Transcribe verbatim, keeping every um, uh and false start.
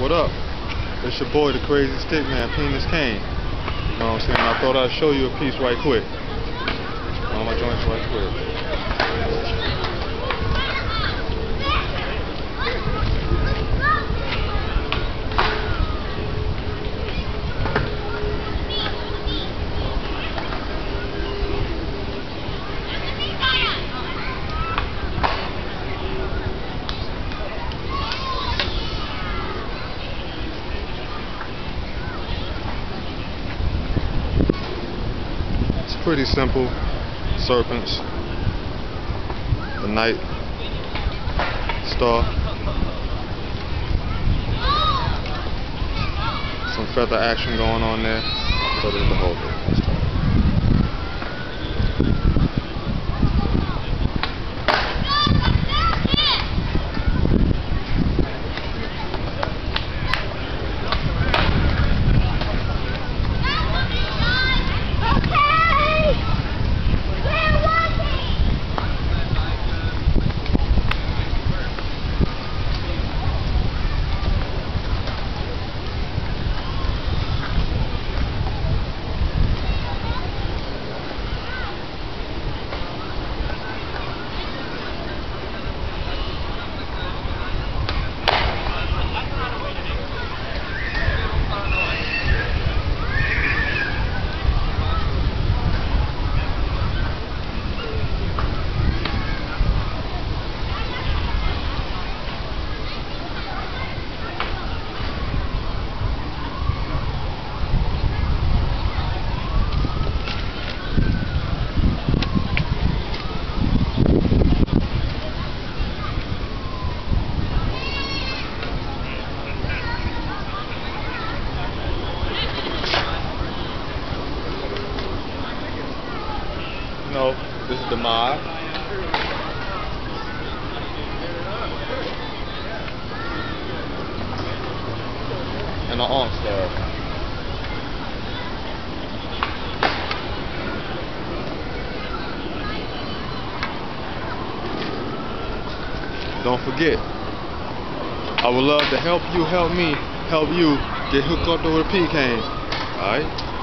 What up? It's your boy, the Crazy Stickman, Penis Kane. You know what I'm saying? I thought I'd show you a piece right quick. All my joints right quick. Pretty simple. Serpents, the night star, some feather action going on there, but it's the whole thing. No, this is the mod. And the arm stab. Don't forget, I would love to help you help me help you get hooked up with a P-Kane. Alright?